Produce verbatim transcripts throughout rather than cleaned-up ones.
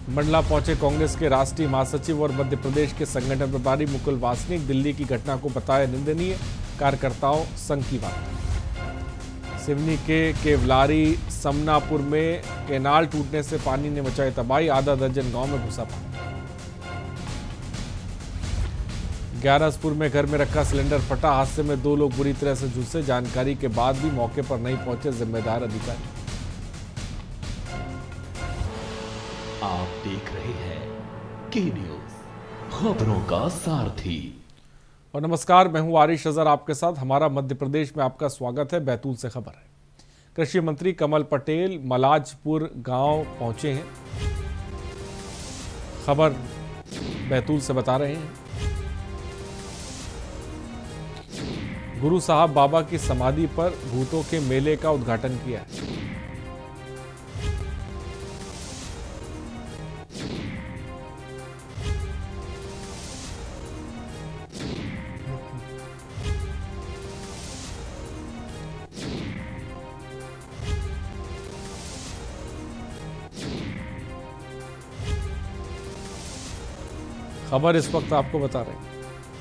मंडला पहुंचे कांग्रेस के राष्ट्रीय महासचिव और मध्य प्रदेश के संगठन प्रभारी मुकुल वासनिक। दिल्ली की घटना को बताया निंदनीय, कार्यकर्ताओं संघ की बात। सिवनी के केवलारी समनापुर में केनाल टूटने से पानी ने मचाई तबाही, आधा दर्जन गांव में घुसा पानी। ग्यारसपुर में घर में रखा सिलेंडर फटा, हादसे में दो लोग बुरी तरह से झुलसे। जानकारी के बाद भी मौके पर नहीं पहुंचे जिम्मेदार अधिकारी। आप देख रहे हैं के न्यूज, खबरों का सारथी। और नमस्कार, मैं हूं आरिश अजहर आपके साथ। हमारा मध्य प्रदेश में आपका स्वागत है। बैतूल से खबर है। कृषि मंत्री कमल पटेल मलाजपुर गांव पहुंचे हैं। खबर बैतूल से बता रहे हैं। गुरु साहब बाबा की समाधि पर भूतों के मेले का उद्घाटन किया है। खबर इस वक्त आपको बता रहे हैं।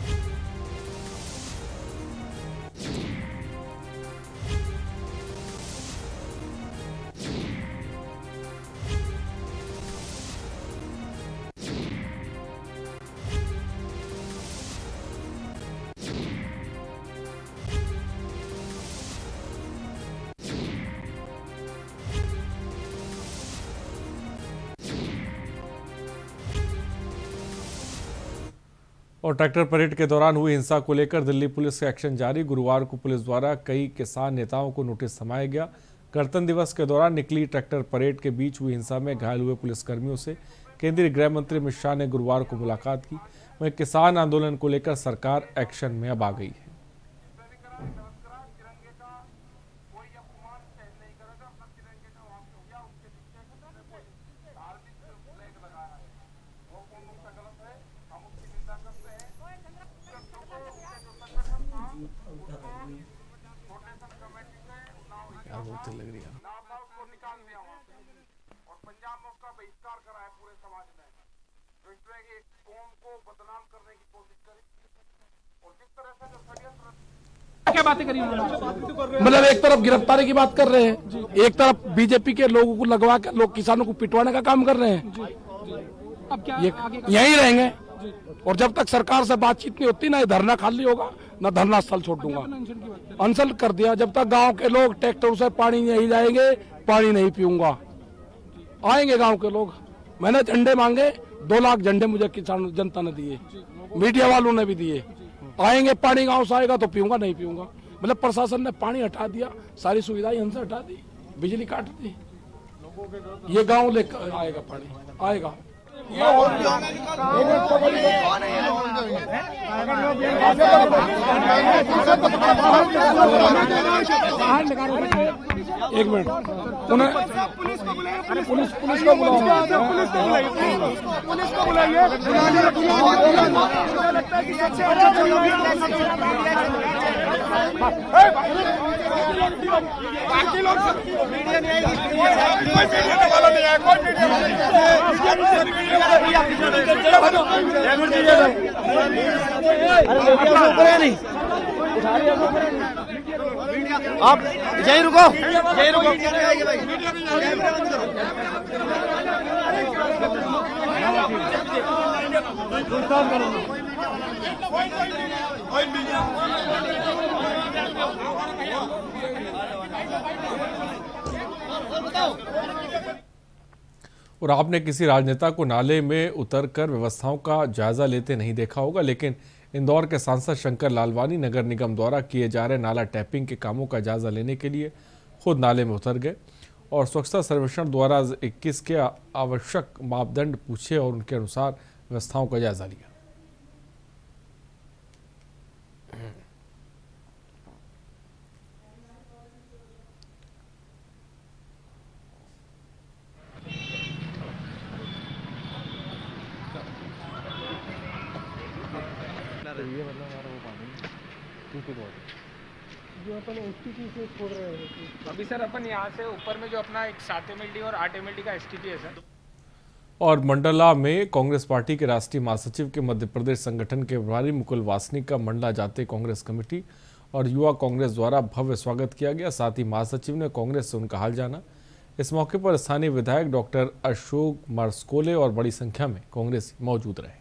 और ट्रैक्टर परेड के दौरान हुई हिंसा को लेकर दिल्ली पुलिस का एक्शन जारी। गुरुवार को पुलिस द्वारा कई किसान नेताओं को नोटिस थमाया गया। गणतंत्र दिवस के दौरान निकली ट्रैक्टर परेड के बीच हुई हिंसा में घायल हुए पुलिसकर्मियों से केंद्रीय गृह मंत्री अमित शाह ने गुरुवार को मुलाकात की। वहीं किसान आंदोलन को लेकर सरकार एक्शन में अब आ गई है। लग रही है उसको निकाल दिया वहां से और पंजाब में उसका बहिष्कार करा है पूरे समाज ने, जो इस तरह की कौम को बदनाम करने की कोशिश करी। और जिस तरह से जो षड्यंत्र क्या बातें करी, मतलब एक तरफ गिरफ्तारी की बात कर रहे हैं, एक तरफ बीजेपी के लोगों को लगवा के लोग किसानों को पिटवाने का काम कर रहे हैं। अब क्या ये यहीं रहेंगे और जब तक सरकार से बातचीत नहीं होती ना ये धरना खाली होगा ना धरना स्थल छोड़ दूंगा। अनशन कर दिया, जब तक गांव के लोग ट्रैक्टर से पानी नहीं जाएंगे पानी नहीं पीऊंगा। आएंगे गांव के लोग, मैंने झंडे मांगे, दो लाख झंडे मुझे किसान जनता ने दिए, मीडिया वालों ने भी दिए। आएंगे, पानी गांव से आएगा तो पीऊंगा, नहीं पीऊंगा। मतलब प्रशासन ने पानी हटा दिया, सारी सुविधाएं हमसे हटा दी, बिजली काट दी। ये गाँव लेकर आएगा, पानी आएगा। एक मिनट, उन्हें पुलिस पुलिस पुलिस को बुलाइए, पुलिस को बुलाइए, पुलिस को बुलाइए। मुझे लगता है कि सबसे बाकी लोग मीडिया नहीं आएगी, कोई मीडिया वाला नहीं आया, कोई मीडिया आप यही रुको, यही रुको। और आपने किसी राजनेता को नाले में उतरकर व्यवस्थाओं का जायजा लेते नहीं देखा होगा, लेकिन इंदौर के सांसद शंकर लालवानी नगर निगम द्वारा किए जा रहे नाला टैपिंग के कामों का जायजा लेने के लिए खुद नाले में उतर गए और स्वच्छता सर्वेक्षण द्वारा इक्कीस के आवश्यक मापदंड पूछे और उनके अनुसार व्यवस्थाओं का जायजा लिया। ये मतलब हमारा वो पानी टूटी बहुत जो अपन एसटीपी से छोड़ रहे हैं। अभी सर अपन यहाँ से ऊपर में जो अपना एक सात एम एल डी और आठ एम एल डी का एस टी पी है सर। और मंडला में कांग्रेस पार्टी के राष्ट्रीय महासचिव के मध्य प्रदेश संगठन के प्रभारी मुकुल वासनिक का मंडला जाते कांग्रेस कमेटी और युवा कांग्रेस द्वारा भव्य स्वागत किया गया। साथ ही महासचिव ने कांग्रेस से उनका हाल जाना। इस मौके पर स्थानीय विधायक डॉक्टर अशोक मरस्कोले और बड़ी संख्या में कांग्रेसी मौजूद रहे।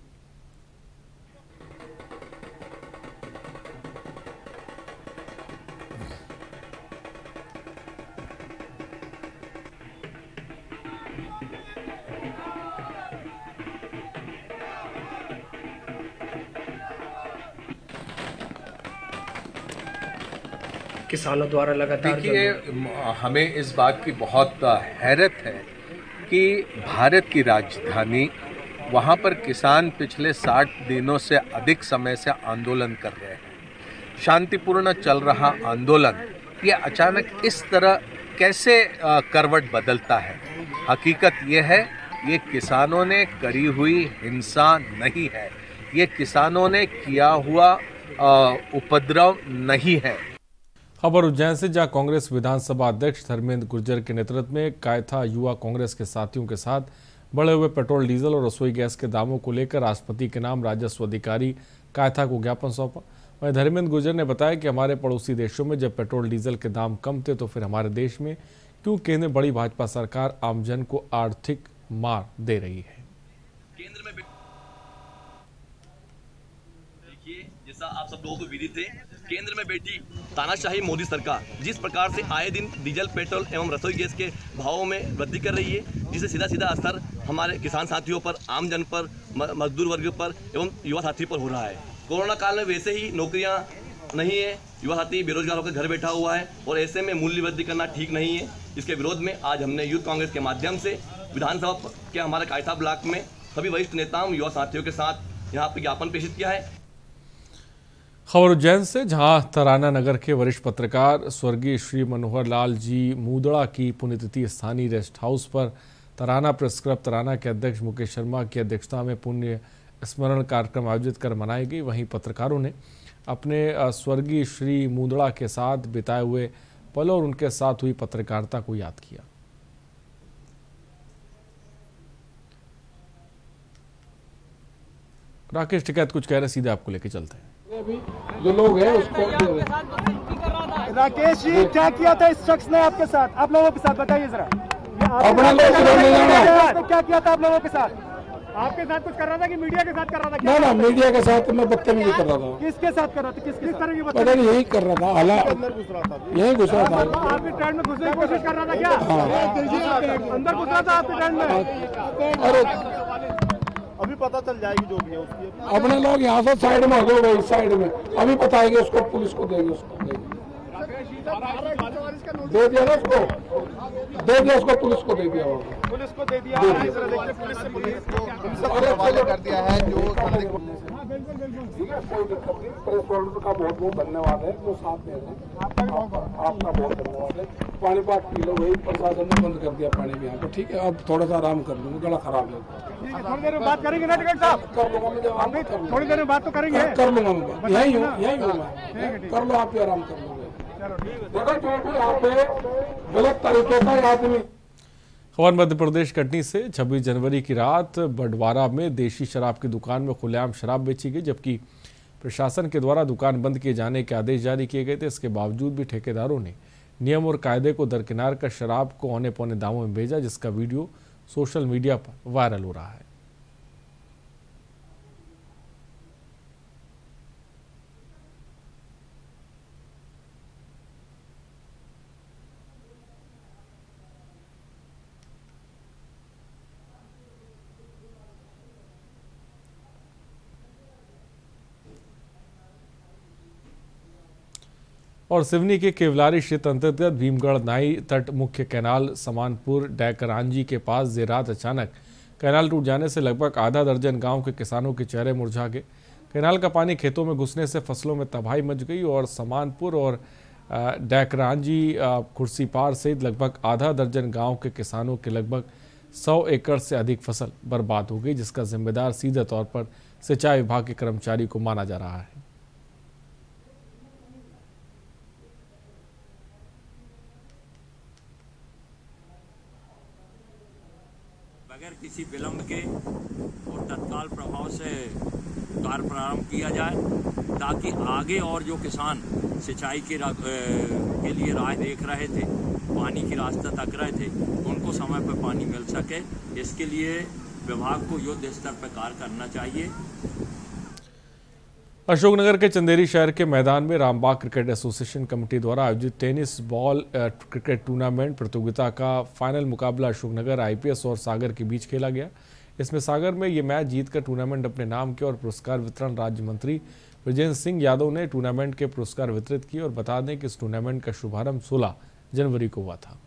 किसानों द्वारा लगातार देखिए, हमें इस बात की बहुत हैरत है कि भारत की राजधानी वहाँ पर किसान पिछले साठ दिनों से अधिक समय से आंदोलन कर रहे हैं। शांतिपूर्ण चल रहा आंदोलन ये अचानक इस तरह कैसे करवट बदलता है। हकीकत ये है, ये किसानों ने करी हुई हिंसा नहीं है, ये किसानों ने किया हुआ उपद्रव नहीं है। खबर उज्जैन से, जहां कांग्रेस विधानसभा अध्यक्ष धर्मेंद्र गुर्जर के नेतृत्व में कायथा युवा कांग्रेस के साथियों के साथ बढ़े हुए पेट्रोल डीजल और रसोई गैस के दामों को लेकर राष्ट्रपति के नाम राजस्व अधिकारी कायथा को ज्ञापन सौंपा। वहीं धर्मेंद्र गुर्जर ने बताया कि हमारे पड़ोसी देशों में जब पेट्रोल डीजल के दाम कम थे तो फिर हमारे देश में क्यों केंद्र में बड़ी भाजपा सरकार आमजन को आर्थिक मार दे रही है। केंद्र में देखिए, जैसा आप सब लोगों को विदित है, केंद्र में बैठी तानाशाही मोदी सरकार जिस प्रकार से आए दिन डीजल, पेट्रोल एवं रसोई गैस के भावों में वृद्धि कर रही है, जिससे सीधा सीधा असर हमारे किसान साथियों पर, आम जन पर, मजदूर वर्ग पर एवं युवा साथी पर हो रहा है। कोरोना काल में वैसे ही नौकरियां नहीं है, युवा साथी बेरोजगार होकर घर बैठा हुआ है और ऐसे में मूल्य वृद्धि करना ठीक नहीं है। इसके विरोध में आज हमने यूथ कांग्रेस के माध्यम से विधानसभा के हमारे कायथा ब्लॉक में सभी वरिष्ठ नेताओं, युवा साथियों के साथ यहाँ पर ज्ञापन प्रेषित किया है। खबर उज्जैन से, जहां तराना नगर के वरिष्ठ पत्रकार स्वर्गीय श्री मनोहर लाल जी मूदड़ा की पुण्यतिथि स्थानीय रेस्ट हाउस पर तराना प्रेस क्लब तराना के अध्यक्ष मुकेश शर्मा की अध्यक्षता में पुण्य स्मरण कार्यक्रम आयोजित कर मनाई गई। वहीं पत्रकारों ने अपने स्वर्गीय श्री मूदड़ा के साथ बिताए हुए पलों और उनके साथ हुई पत्रकारिता को याद किया। राकेश टिकैत कुछ कह रहे, सीधे आपको लेके चलते हैं। जो लोग हैं उसको राकेश जी, क्या किया था इस शख्स ने आपके साथ, आप लोगों के साथ बताइए जरा। अपने लोग क्या किया था आप लोगों के साथ? आपके साथ कुछ कर रहा था कि मीडिया के साथ कर रहा था? ना ना, मीडिया के साथ मैं बदतमीजी कर रहा था। किसके साथ कर रहा था? किस किस तरह की पता नहीं, यही कर रहा था। हालांकि यही घुस रहा था। आपके ट्रेंड में घुसने की कोशिश कर रहा था क्या? अंदर घुस रहा था आपके ट्रेंड में? अरे अभी पता चल जाएगी जो भी है उसकी। अपने लोग यहाँ से साइड में हो गए, साइड में अभी बताएंगे उसको, पुलिस को देंगे, उसको देंगे। दे दिया ना उसको, दे दिया उसको, पुलिस को दे दिया होगा, पुलिस को दे दिया है। पुलिस से पुलिस को हवाले कर दिया है। जो प्रेस वर्ल्ड का बहुत बहुत धन्यवाद है, जो साथ में है आपका बहुत धन्यवाद है। पानी पाठ पी लो, वही प्रशासन ने बंद कर दिया पानी भी यहाँ पे। ठीक है, अब थोड़ा सा आराम कर लूंगा, गला खराब है। थोड़ी देर में बात करेंगे ना टिकट साहब? कर लूंगा मैं, थोड़ी देर में बात तो करेंगे। कर लूंगा मैं, यही हूँ यही हूँ मैं, कर लो आप भी, आराम कर लूंगा। देखो जो भी यहाँ पे गलत तरीके का आदमी। खबर मध्य प्रदेश कटनी से, छब्बीस जनवरी की रात बडवारा में देशी शराब की दुकान में खुलेआम शराब बेची गई, जबकि प्रशासन के द्वारा दुकान बंद किए जाने के आदेश जारी किए गए थे। इसके बावजूद भी ठेकेदारों ने नियम और कायदे को दरकिनार कर शराब को औने पौने दामों में भेजा, जिसका वीडियो सोशल मीडिया पर वायरल हो रहा है। और सिवनी के केवलारी क्षेत्र अंतर्गत भीमगढ़ नाई तट मुख्य कैनाल समानपुर डैकरांजी के पास देर रात अचानक कैनाल टूट जाने से लगभग आधा दर्जन गांव के किसानों के चेहरे मुरझा गए। कैनाल का पानी खेतों में घुसने से फसलों में तबाही मच गई और समानपुर और डैकरांजी खुर्सीपार सहित लगभग आधा दर्जन गाँव के किसानों के लगभग सौ एकड़ से अधिक फसल बर्बाद हो गई, जिसका जिम्मेदार सीधे तौर पर सिंचाई विभाग के कर्मचारी को माना जा रहा है। बगैर किसी विलंब के और तत्काल प्रभाव से कार्य प्रारंभ किया जाए ताकि आगे और जो किसान सिंचाई के, के लिए राह देख रहे थे, पानी की रास्ता तक रहे थे, उनको समय पर पानी मिल सके। इसके लिए विभाग को युद्ध स्तर पर कार्य करना चाहिए। अशोकनगर के चंदेरी शहर के मैदान में रामबाग क्रिकेट एसोसिएशन कमेटी द्वारा आयोजित टेनिस बॉल क्रिकेट टूर्नामेंट प्रतियोगिता का फाइनल मुकाबला अशोकनगर आईपीएस और सागर के बीच खेला गया। इसमें सागर में ये मैच जीतकर टूर्नामेंट अपने नाम किया और पुरस्कार वितरण राज्य मंत्री विजेंद्र सिंह यादव ने टूर्नामेंट के पुरस्कार वितरित किए। और बता दें कि इस टूर्नामेंट का शुभारंभ सोलह जनवरी को हुआ था।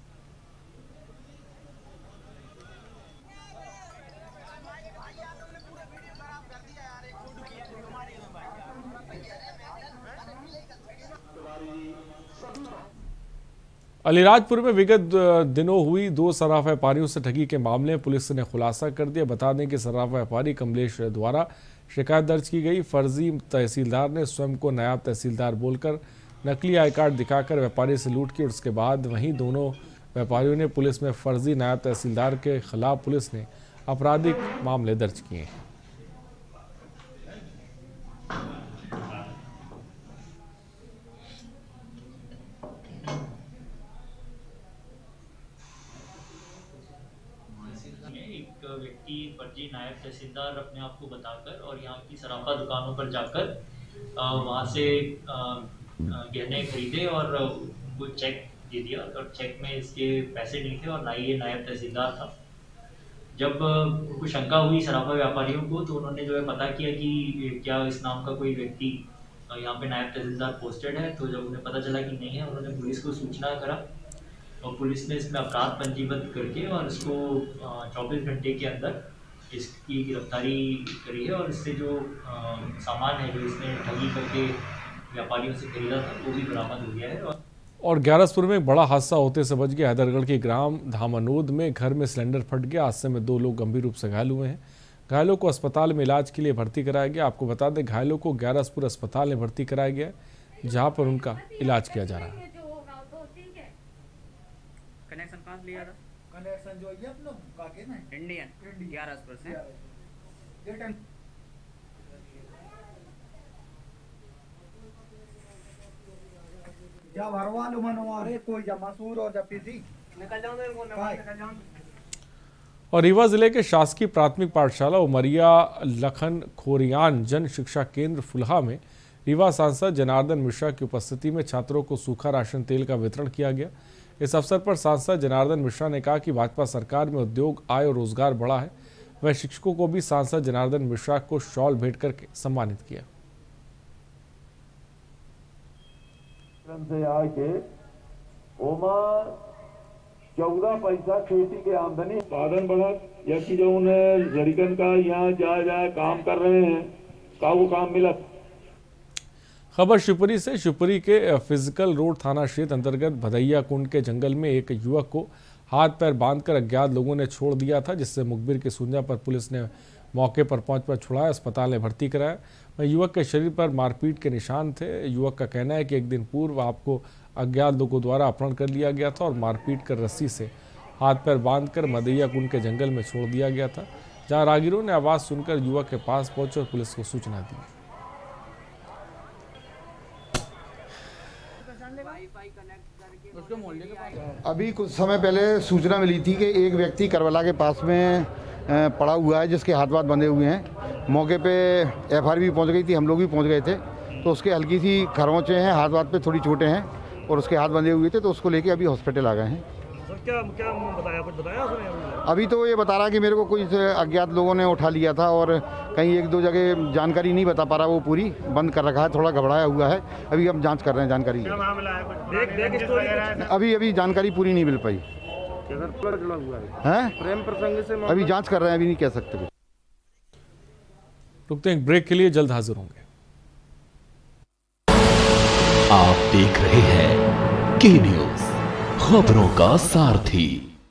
अलीराजपुर में विगत दिनों हुई दो शराब व्यापारियों से ठगी के मामले में पुलिस ने खुलासा कर दिया। बता दें कि शराब व्यापारी कमलेश द्वारा शिकायत दर्ज की गई। फर्जी तहसीलदार ने स्वयं को नायब तहसीलदार बोलकर नकली आई कार्ड दिखाकर व्यापारी से लूट की और उसके बाद वहीं दोनों व्यापारियों ने पुलिस में फर्जी नायब तहसीलदार के खिलाफ पुलिस ने आपराधिक मामले दर्ज किए हैं। व्यक्ति फर्जी नायब तहसीलदार अपने आप को बताकर और यहाँ की सराफा दुकानों पर जाकर वहाँ से गहने खरीदे और उनको चेक दे दिया और चेक में इसके पैसे नहीं थे और ना ही ये नायब तहसीलदार था। जब उनको शंका हुई सराफा व्यापारियों को तो उन्होंने जो है पता किया कि क्या इस नाम का कोई व्यक्ति यहाँ पे नायब तहसीलदार पोस्टेड है। तो जब उन्हें पता चला कि नहीं है, उन्होंने पुलिस को सूचना करा और पुलिस ने इसमें अपराध पंजीबद्ध करके और इसको चौबीस घंटे के अंदर इसकी गिरफ्तारी करी है और इससे जो आ, सामान है जो इसने ठगी करके व्यापारियों से खरीदा था वो भी बरामद हो गया है। और, और ग्यारसपुर में एक बड़ा हादसा होते से बच गया। हैदरगढ़ के ग्राम धामानोद में घर में सिलेंडर फट गया। हादसे में दो लोग गंभीर रूप से घायल हुए हैं। घायलों को अस्पताल में इलाज के लिए भर्ती कराया गया। आपको बता दें घायलों को ग्यारसपुर अस्पताल में भर्ती कराया गया, जहाँ पर उनका इलाज किया जा रहा है। कनेक्शन कहाँ से लिया था? कनेक्शन जो ये अपना काके ना इंडियन ग्यारह परसेंट जब हरवालू मनवारे कोई जब मसूर और जब पीसी निकल जाओ तो निकल जाओ। और रीवा जिले के शासकीय प्राथमिक पाठशाला उमरिया लखन खोरियान जन शिक्षा केंद्र फुलहा में रीवा सांसद जनार्दन मिश्रा की उपस्थिति में छात्रों को सूखा राशन तेल का वितरण किया गया। इस अवसर पर सांसद जनार्दन मिश्रा ने कहा कि भाजपा सरकार में उद्योग, आय और रोजगार बढ़ा है। वह शिक्षकों को भी सांसद जनार्दन मिश्रा को शॉल भेंट करके सम्मानित किया। से आके ओमा चौदह पैसा खेती के आमदनी उत्पादन बढ़त या कि जो उन्हें लड़कन का यहाँ जा जाए काम कर रहे हैं का वो काम मिलत। खबर शिवपुरी से। शिवपुरी के फिजिकल रोड थाना क्षेत्र अंतर्गत भदैया कुंड के जंगल में एक युवक को हाथ पैर बांधकर अज्ञात लोगों ने छोड़ दिया था, जिससे मुखबिर की सूचना पर पुलिस ने मौके पर पहुंचकर छुड़ाया, अस्पताल में भर्ती कराया। वह युवक के शरीर पर मारपीट के निशान थे। युवक का कहना है कि एक दिन पूर्व आपको अज्ञात लोगों द्वारा अपहरण कर लिया गया था और मारपीट कर रस्सी से हाथ पैर बांधकर भदैया कुंड के जंगल में छोड़ दिया गया था, जहाँ राहगीरों ने आवाज़ सुनकर युवक के पास पहुंचे और पुलिस को सूचना दी। अभी कुछ समय पहले सूचना मिली थी कि एक व्यक्ति करबला के पास में पड़ा हुआ है जिसके हाथ वाथ बंधे हुए हैं। मौके पे एफआईआर भी पहुंच गई थी, हम लोग भी पहुंच गए थे। तो उसके हल्की सी खरोंचे हैं, हाथ वाथ पे थोड़ी चोटें हैं और उसके हाथ बंधे हुए थे, तो उसको लेके अभी हॉस्पिटल आ गए हैं। क्या क्या बताया कुछ बताया उसने? अभी तो ये बता रहा कि मेरे को कुछ अज्ञात लोगों ने उठा लिया था और कहीं एक दो जगह जानकारी नहीं बता पा रहा, वो पूरी बंद कर रखा है, थोड़ा घबराया हुआ है। अभी हम जांच कर रहे हैं जानकारी। अभी अभी जानकारी पूरी नहीं मिल पाई है, प्रेम प्रसंग से अभी जांच कर रहे हैं, अभी नहीं कह सकते कुछ। रुकते हैं ब्रेक के लिए, जल्द हाजिर होंगे। आप देख रहे हैं के न्यूज, खबरों का सारथी।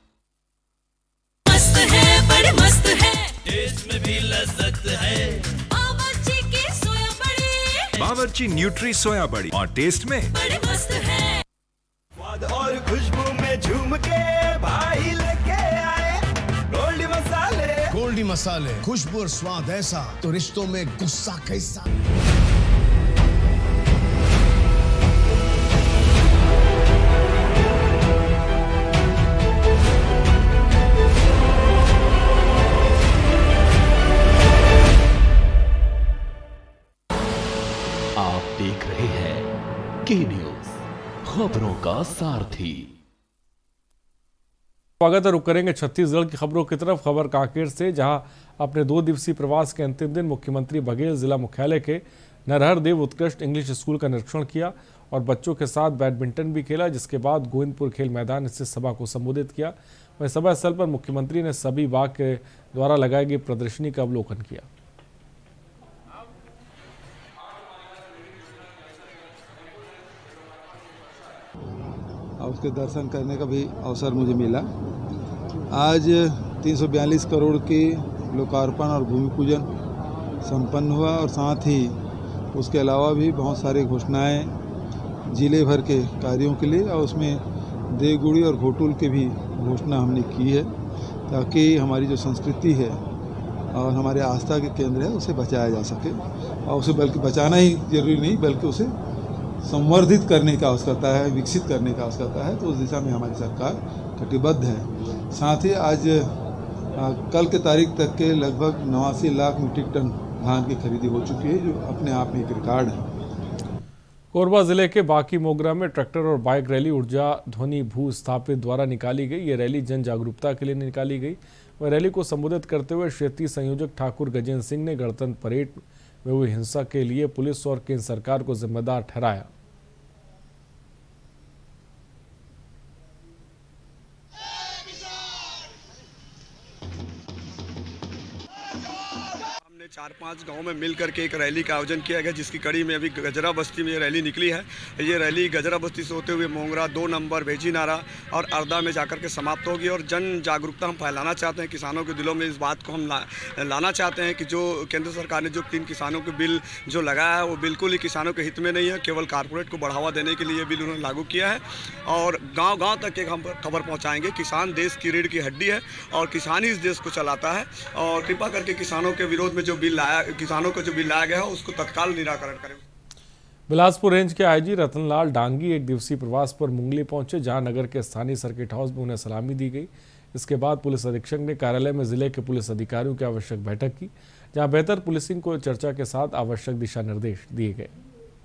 मस्त है, बड़े मस्त है, टेस्ट में भी लज्जत है। बावर्ची की सोया बड़ी, बावर्ची न्यूट्री सोया बड़ी और टेस्ट में बड़े मस्त है। स्वाद और खुशबू में झूम के भाई लेके आए गोल्ड पंजाबी मसाले, खुशबू और स्वाद ऐसा तो रिश्तों में गुस्सा कैसा। आप देख रहे हैं के न्यूज, खबरों का सारथी। स्वागत है। रुक करेंगे छत्तीसगढ़ की खबरों की तरफ। खबर कांकेर से, जहां अपने दो दिवसीय प्रवास के अंतिम दिन मुख्यमंत्री बघेल जिला मुख्यालय के नरहर देव उत्कृष्ट इंग्लिश स्कूल का निरीक्षण किया और बच्चों के साथ बैडमिंटन भी खेला, जिसके बाद गोविंदपुर खेल मैदान स्थित सभा को संबोधित किया। वहीं सभा स्थल पर मुख्यमंत्री ने सभी बाग के द्वारा लगाई गई प्रदर्शनी का अवलोकन किया। उसके दर्शन करने का भी अवसर मुझे मिला। आज तीन सौ बयालीस करोड़ के लोकार्पण और भूमि पूजन संपन्न हुआ और साथ ही उसके अलावा भी बहुत सारी घोषणाएं जिले भर के कार्यों के लिए, और उसमें देवगुड़ी और घोटुल के भी घोषणा हमने की है, ताकि हमारी जो संस्कृति है और हमारे आस्था के केंद्र है उसे बचाया जा सके। और उसे बल्कि बचाना ही जरूरी नहीं, बल्कि उसे संवर्धित करने का आवश्यकता है, विकसित करने का आवश्यकता है। तो उस दिशा में हमारी सरकार कटिबद्ध है। साथ ही आज आ, कल के तारीख तक के लगभग नवासी लाख मीट्रिक टन धान की खरीदी हो चुकी है, जो अपने आप में एक रिकॉर्ड है। कोरबा जिले के बाकी मोगरा में ट्रैक्टर और बाइक रैली ऊर्जा ध्वनि भू स्थापित द्वारा निकाली गई। ये रैली जन जागरूकता के लिए निकाली गई। वह रैली को संबोधित करते हुए क्षेत्रीय संयोजक ठाकुर गजेंद्र सिंह ने गणतंत्र परेड में हुई हिंसा के लिए पुलिस और केंद्र सरकार को जिम्मेदार ठहराया। चार पांच गांव में मिल करके एक रैली का आयोजन किया गया, जिसकी कड़ी में अभी गजरा बस्ती में ये रैली निकली है। ये रैली गजरा बस्ती से होते हुए मोंगरा, दो नंबर, भेजी नारा और अर्दा में जाकर के समाप्त होगी। और जन जागरूकता हम फैलाना चाहते हैं, किसानों के दिलों में इस बात को हम ला, लाना चाहते हैं कि जो केंद्र सरकार ने जो तीन किसानों के बिल जो लगाया है वो बिल्कुल ही किसानों के हित में नहीं है, केवल कारपोरेट को बढ़ावा देने के लिए ये बिल उन्होंने लागू किया है। और गाँव गाँव तक एक हम खबर पहुँचाएंगे। किसान देश की रीढ़ की हड्डी है और किसान ही इस देश को चलाता है। और कृपा करके किसानों के विरोध में जो बिल लाया, किसानों को जो बिल लाया गया है उसको तत्काल निराकरण करें। बिलासपुर रेंज के आईजी रतनलाल डांगी एक दिवसीय प्रवास पर मुंगली पहुंचे, जहां नगर के स्थानीय सर्किट हाउस में उन्हें सलामी दी गई। इसके बाद पुलिस अधीक्षक ने कार्यालय में जिले के पुलिस अधिकारियों की आवश्यक बैठक की, जहां बेहतर पुलिसिंग को चर्चा के साथ आवश्यक दिशा निर्देश दिए गए।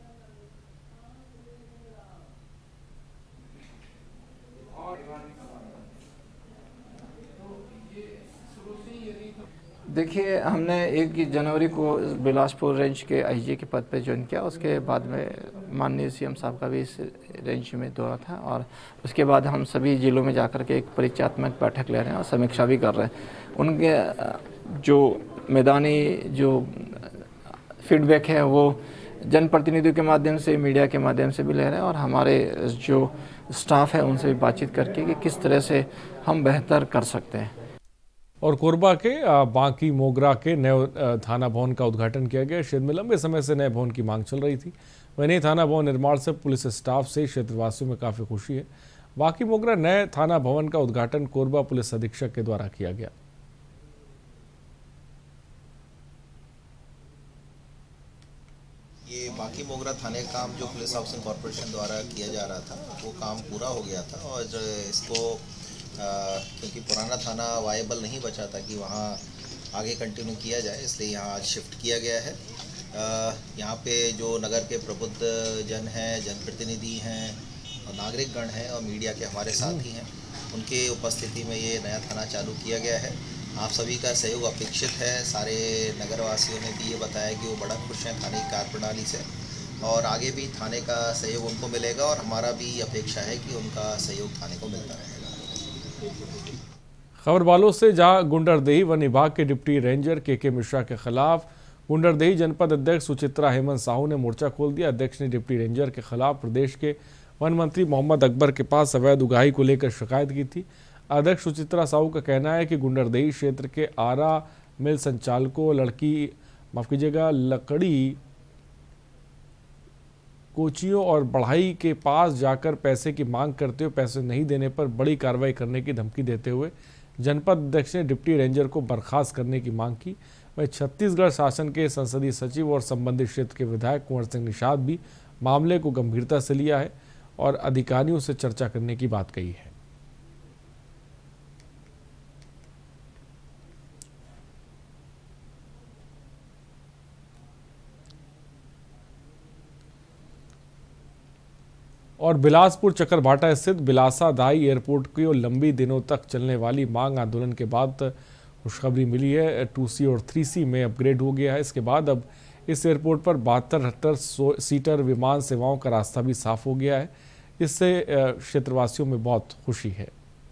देखिए, हमने एक जनवरी को बिलासपुर रेंज के आईजी के पद पर ज्वाइन किया। उसके बाद में माननीय सीएम साहब का भी इस रेंज में दौरा था और उसके बाद हम सभी जिलों में जाकर के एक परिचयात्मक बैठक ले रहे हैं और समीक्षा भी कर रहे हैं। उनके जो मैदानी जो फीडबैक है वो जनप्रतिनिधियों के माध्यम से, मीडिया के माध्यम से भी ले रहे हैं और हमारे जो स्टाफ है उनसे भी बातचीत करके कि किस तरह से हम बेहतर कर सकते हैं। और कोरबा के बांकी मोगरा के नए थाना भवन का उद्घाटन किया गया। क्षेत्र में लंबे समय से नए भवन की मांग चल रही थी। वहीं नए थाना भवन निर्माण से पुलिस स्टाफ से क्षेत्रवासियों में काफ़ी खुशी है। बांकी मोगरा नए थाना भवन का उद्घाटन कोरबा पुलिस अधीक्षक के द्वारा किया गया। ये बांकी मोगरा थाने का काम जो पुलिस हाउसिंग कॉरपोरेशन द्वारा किया जा रहा था वो काम पूरा हो गया था और इसको आ, क्योंकि पुराना थाना वायबल नहीं बचा था कि वहाँ आगे कंटिन्यू किया जाए, इसलिए यहाँ आज शिफ्ट किया गया है। यहाँ पे जो नगर के प्रबुद्ध जन हैं, जनप्रतिनिधि हैं और नागरिकगण हैं और मीडिया के हमारे साथी हैं, उनके उपस्थिति में ये नया थाना चालू किया गया है। आप सभी का सहयोग अपेक्षित है। सारे नगरवासियों ने भी ये बताया कि वो बड़ा खुश हैं थाने की कार्यप्रणाली से और आगे भी थाने का सहयोग उनको मिलेगा और हमारा भी अपेक्षा है कि उनका सहयोग थाने को मिलता रहेगा। खबर बालोद से, जहां गुंडरदेही वन विभाग के डिप्टी रेंजर के के मिश्रा के खिलाफ गुंडरदेही जनपद अध्यक्ष सुचित्रा हेमंत साहू ने मोर्चा खोल दिया। अध्यक्ष ने डिप्टी रेंजर के खिलाफ प्रदेश के वन मंत्री मोहम्मद अकबर के पास अवैध उगाही को लेकर शिकायत की थी। अध्यक्ष सुचित्रा साहू का कहना है कि गुंडरदेही क्षेत्र के आरा मिल संचालकों, लड़की माफ कीजिएगा लकड़ी कोचियों और बढ़ाई के पास जाकर पैसे की मांग करते हुए पैसे नहीं देने पर बड़ी कार्रवाई करने की धमकी देते हुए जनपद अध्यक्ष ने डिप्टी रेंजर को बर्खास्त करने की मांग की। वहीं छत्तीसगढ़ शासन के संसदीय सचिव और संबंधित क्षेत्र के विधायक कुंवर सिंह निषाद भी मामले को गंभीरता से लिया है और अधिकारियों से चर्चा करने की बात कही है। और बिलासपुर चकरभाटा स्थित बिलासा दाई एयरपोर्ट की लंबी दिनों तक चलने वाली मांग आंदोलन के बाद खुशखबरी मिली है। टू सी और थ्री सी में अपग्रेड हो गया है। इसके बाद अब इस एयरपोर्ट पर बहत्तर अठहत्तर सीटर विमान सेवाओं का रास्ता भी साफ हो गया है। इससे क्षेत्रवासियों में बहुत खुशी है।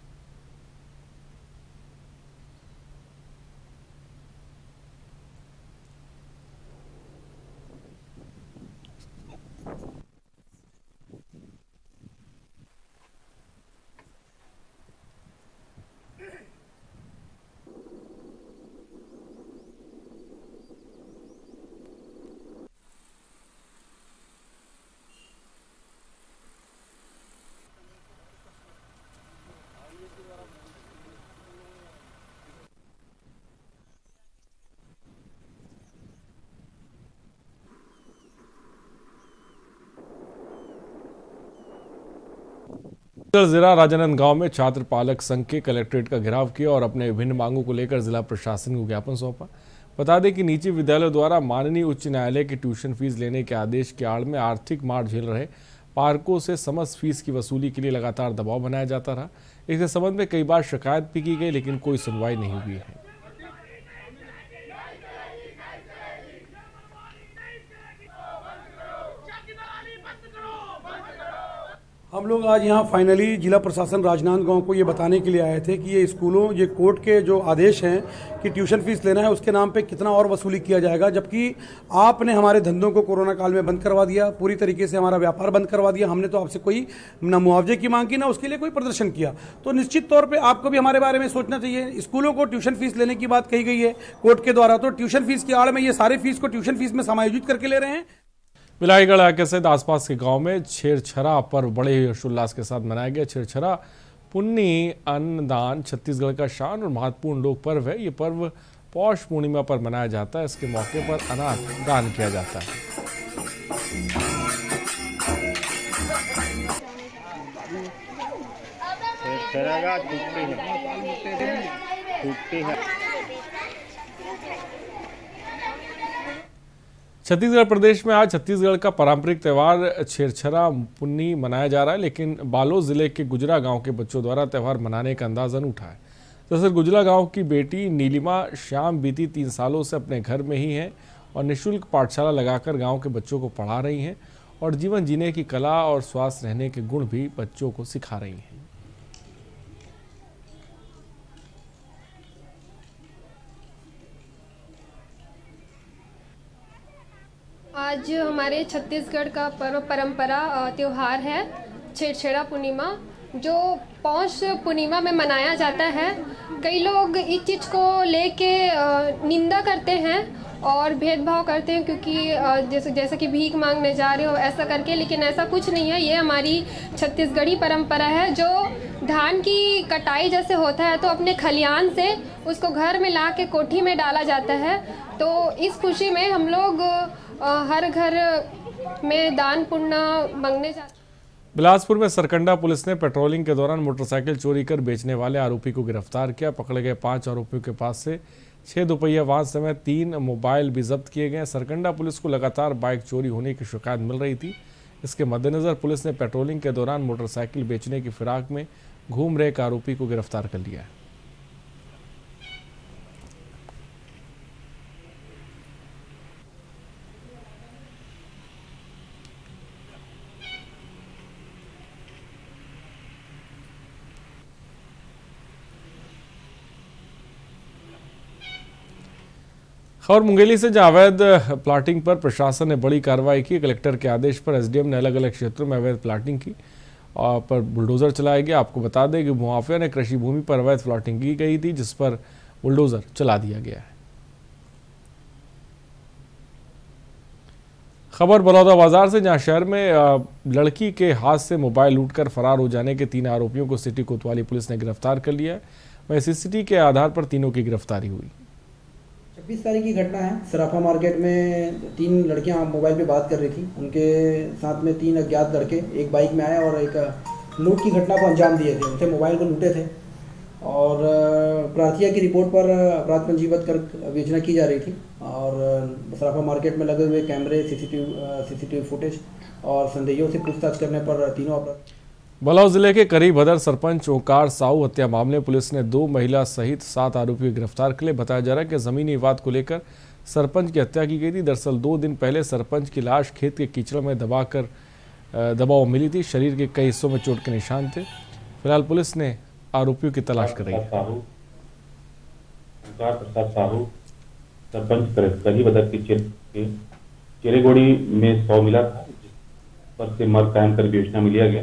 जिला राजानंदगांव में छात्र पालक संघ के कलेक्ट्रेट का घेराव किया और अपने विभिन्न मांगों को लेकर जिला प्रशासन को ज्ञापन सौंपा। बता दें कि निजी विद्यालयों द्वारा माननीय उच्च न्यायालय की ट्यूशन फीस लेने के आदेश की आड़ में आर्थिक मार झेल रहे पार्कों से समस्त फीस की वसूली के लिए लगातार दबाव बनाया जाता रहा। इसके संबंध में कई बार शिकायत भी की गई, लेकिन कोई सुनवाई नहीं हुई है। हम लोग आज यहाँ फाइनली जिला प्रशासन राजनांदगांव को ये बताने के लिए आए थे कि ये स्कूलों ये कोर्ट के जो आदेश हैं कि ट्यूशन फीस लेना है उसके नाम पे कितना और वसूली किया जाएगा, जबकि आपने हमारे धंधों को कोरोना काल में बंद करवा दिया, पूरी तरीके से हमारा व्यापार बंद करवा दिया। हमने तो आपसे कोई ना मुआवजे की मांग की ना उसके लिए कोई प्रदर्शन किया। तो निश्चित तौर पर आपको भी हमारे बारे में सोचना चाहिए। स्कूलों को ट्यूशन फीस लेने की बात कही गई है कोर्ट के द्वारा, तो ट्यूशन फीस की आड़ में ये सारे फीस को ट्यूशन फीस में समायोजित करके ले रहे हैं। बिलाईगढ़ इलाके सहित आसपास के गांव में छेरछरा पर्व बड़े ही हर्षोल्लास के साथ मनाया गया। छेरछरा पुन्नी अन्नदान छत्तीसगढ़ का शान और महत्वपूर्ण लोक पर्व है। ये पर्व पौष पूर्णिमा पर मनाया जाता है। इसके मौके पर अनाज दान किया जाता है। छत्तीसगढ़ प्रदेश में आज छत्तीसगढ़ का पारंपरिक त्यौहार छेरछरा पुन्नी मनाया जा रहा है, लेकिन बालोद जिले के गुजरा गांव के बच्चों द्वारा त्यौहार मनाने का अंदाज अनूठा है। दरअसल गुजरा गांव की बेटी नीलिमा श्याम बीती तीन सालों से अपने घर में ही है और निःशुल्क पाठशाला लगाकर गांव के बच्चों को पढ़ा रही हैं और जीवन जीने की कला और स्वस्थ रहने के गुण भी बच्चों को सिखा रही हैं। आज हमारे छत्तीसगढ़ का पर्व परंपरा त्यौहार है छेरछेरा पूर्णिमा, जो पौष पूर्णिमा में मनाया जाता है। कई लोग इस चीज़ को लेके निंदा करते हैं और भेदभाव करते हैं, क्योंकि जैसे जैसे कि भीख मांगने जा रहे हो ऐसा करके, लेकिन ऐसा कुछ नहीं है। ये हमारी छत्तीसगढ़ी परंपरा है। जो धान की कटाई जैसे होता है तो अपने खलियान से उसको घर में ला के कोठी में डाला जाता है। तो इस खुशी में हम लोग हर घर में दान पुण्य मांगने जाते हैं। बिलासपुर में सरकंडा पुलिस ने पेट्रोलिंग के दौरान मोटरसाइकिल चोरी कर बेचने वाले आरोपी को गिरफ्तार किया। पकड़े गए पांच आरोपियों के पास से छह दोपहिया वाहन समेत तीन मोबाइल भी जब्त किए गए। सरकंडा पुलिस को लगातार बाइक चोरी होने की शिकायत मिल रही थी। इसके मद्देनजर पुलिस ने पेट्रोलिंग के दौरान मोटरसाइकिल बेचने की फिराक में घूम रहे एक आरोपी को गिरफ्तार कर लिया है। खबर मुंगेली से जहां अवैध प्लाटिंग पर प्रशासन ने बड़ी कार्रवाई की। कलेक्टर के आदेश पर एसडीएम ने अलग अलग क्षेत्रों में अवैध प्लाटिंग की और पर बुलडोजर चलाया गया। आपको बता दें कि मुआफिया ने कृषि भूमि पर अवैध प्लाटिंग की गई थी, जिस पर बुलडोजर चला दिया गया है। खबर बलौदाबाजार से, जहां शहर में लड़की के हाथ से मोबाइल लूटकर फरार हो जाने के तीन आरोपियों को सिटी कोतवाली पुलिस ने गिरफ्तार कर लिया है। वहीं सीसीटीवी के आधार पर तीनों की गिरफ्तारी हुई। छब्बीस तारीख की घटना है। सराफा मार्केट में तीन लड़कियां मोबाइल पे बात कर रही थी। उनके साथ में तीन अज्ञात लड़के एक बाइक में आए और एक लूट की घटना को अंजाम दिए थे। उनसे मोबाइल को लूटे थे और प्रार्थिया की रिपोर्ट पर अपराध पंजीबद्ध कर विवेचना की जा रही थी। और सराफा मार्केट में लगे हुए कैमरे, सीसीटीवी सीसीटीवी फुटेज और संदेहियों से पूछताछ करने पर तीनों अपराध। बलौर जिले के करीब भदर सरपंच ओंकार साहू हत्या मामले में पुलिस ने दो महिला सहित सात आरोपियों की गिरफ्तार कर लिए। बताया जा रहा है कि जमीनी विवाद को लेकर सरपंच की हत्या की गई थी। दरअसल दो दिन पहले सरपंच की लाश खेत के कीचड़ में दबाकर दबाव मिली थी। शरीर के कई हिस्सों में चोट के निशान थे। फिलहाल पुलिस ने आरोपियों की तलाश कर रही है। ओंकार प्रसाद साहू सरपंच कही भदर के क्षेत्र चेरेगोड़ी में सौ मिला था, जिस पर से मर्ग कायम कर विवेचना में लिया गया।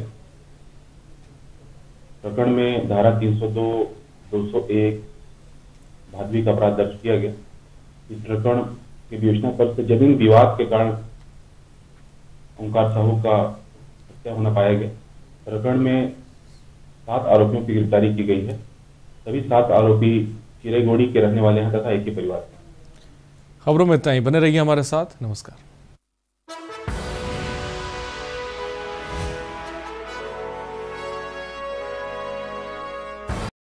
प्रकरण में धारा तीन सौ दो, दो सौ एक भादवी का अपराध दर्ज किया गया। इस प्रकरण के विवेचना पर से जमीन विवाद के कारण ओंकार साहू का हत्या होना पाया गया। प्रकरण में सात आरोपियों की गिरफ्तारी की गई है। सभी सात आरोपी चिरेगोड़ी के रहने वाले हैं तथा एक ही परिवार के। खबरों में इतना ही। बने रहिए हमारे साथ। नमस्कार।